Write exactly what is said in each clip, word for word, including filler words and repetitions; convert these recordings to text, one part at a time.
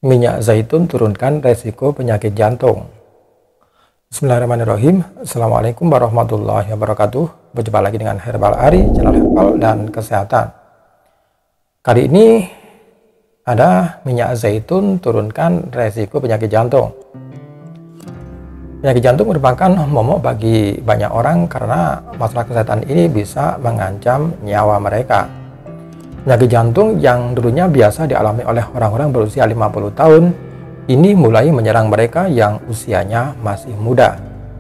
Minyak zaitun turunkan resiko penyakit jantung. Bismillahirrahmanirrahim. Assalamualaikum warahmatullahi wabarakatuh. Berjumpa lagi dengan Herbal Ari, channel herbal dan kesehatan. Kali ini ada minyak zaitun turunkan resiko penyakit jantung. Penyakit jantung merupakan momok bagi banyak orang karena masalah kesehatan ini bisa mengancam nyawa mereka. Penyakit jantung yang dulunya biasa dialami oleh orang-orang berusia lima puluh tahun, ini mulai menyerang mereka yang usianya masih muda.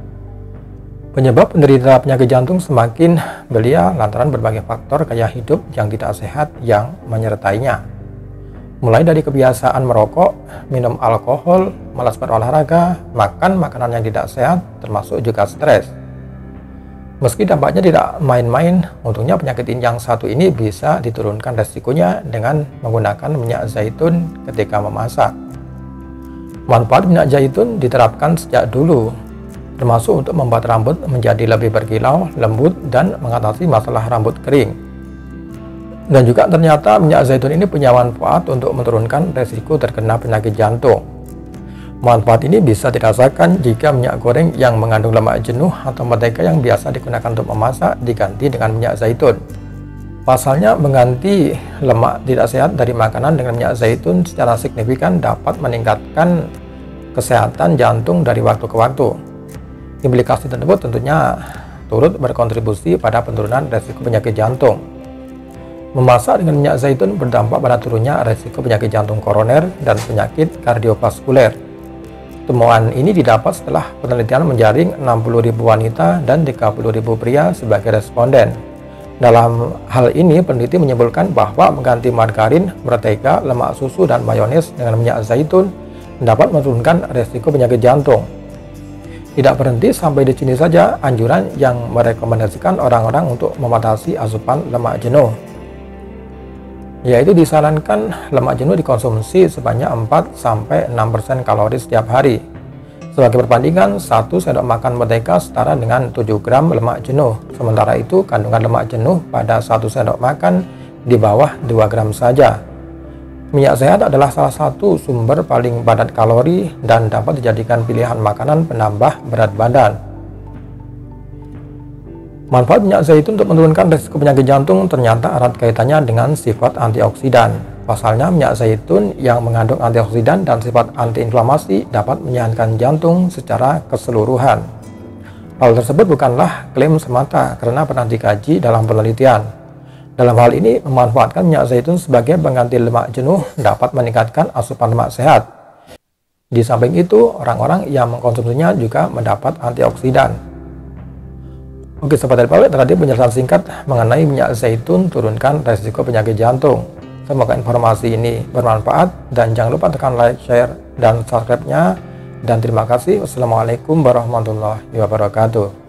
Penyebab penderita penyakit jantung semakin belia lantaran berbagai faktor gaya hidup yang tidak sehat yang menyertainya. Mulai dari kebiasaan merokok, minum alkohol, malas berolahraga, makan makanan yang tidak sehat, termasuk juga stres. Meski dampaknya tidak main-main, untungnya penyakit yang satu ini bisa diturunkan resikonya dengan menggunakan minyak zaitun ketika memasak. Manfaat minyak zaitun diterapkan sejak dulu, termasuk untuk membuat rambut menjadi lebih berkilau, lembut, dan mengatasi masalah rambut kering. Dan juga ternyata minyak zaitun ini punya manfaat untuk menurunkan resiko terkena penyakit jantung. Manfaat ini bisa dirasakan jika minyak goreng yang mengandung lemak jenuh atau mentega yang biasa digunakan untuk memasak diganti dengan minyak zaitun. Pasalnya, mengganti lemak tidak sehat dari makanan dengan minyak zaitun secara signifikan dapat meningkatkan kesehatan jantung dari waktu ke waktu. Implikasi tersebut tentunya turut berkontribusi pada penurunan resiko penyakit jantung. Memasak dengan minyak zaitun berdampak pada turunnya resiko penyakit jantung koroner dan penyakit kardiovaskuler. Temuan ini didapat setelah penelitian menjaring enam puluh ribu wanita dan tiga puluh ribu pria sebagai responden. Dalam hal ini, peneliti menyimpulkan bahwa mengganti margarin, mentega, lemak susu, dan mayones dengan minyak zaitun dapat menurunkan resiko penyakit jantung. Tidak berhenti sampai di sini saja anjuran yang merekomendasikan orang-orang untuk membatasi asupan lemak jenuh, yaitu disarankan lemak jenuh dikonsumsi sebanyak empat sampai enam persen kalori setiap hari. Sebagai perbandingan, satu sendok makan mentega setara dengan tujuh gram lemak jenuh. Sementara itu, kandungan lemak jenuh pada satu sendok makan di bawah dua gram saja. Minyak sehat adalah salah satu sumber paling padat kalori dan dapat dijadikan pilihan makanan penambah berat badan. Manfaat minyak zaitun untuk menurunkan risiko penyakit jantung ternyata erat kaitannya dengan sifat antioksidan. Pasalnya, minyak zaitun yang mengandung antioksidan dan sifat antiinflamasi dapat menyehatkan jantung secara keseluruhan. Hal tersebut bukanlah klaim semata karena pernah dikaji dalam penelitian. Dalam hal ini, memanfaatkan minyak zaitun sebagai pengganti lemak jenuh dapat meningkatkan asupan lemak sehat. Di samping itu, orang-orang yang mengkonsumsinya juga mendapat antioksidan. Oke sobat herbal, tadi penjelasan singkat mengenai minyak zaitun turunkan resiko penyakit jantung. Semoga informasi ini bermanfaat dan jangan lupa tekan like, share, dan subscribe-nya. Dan terima kasih. Wassalamualaikum warahmatullahi wabarakatuh.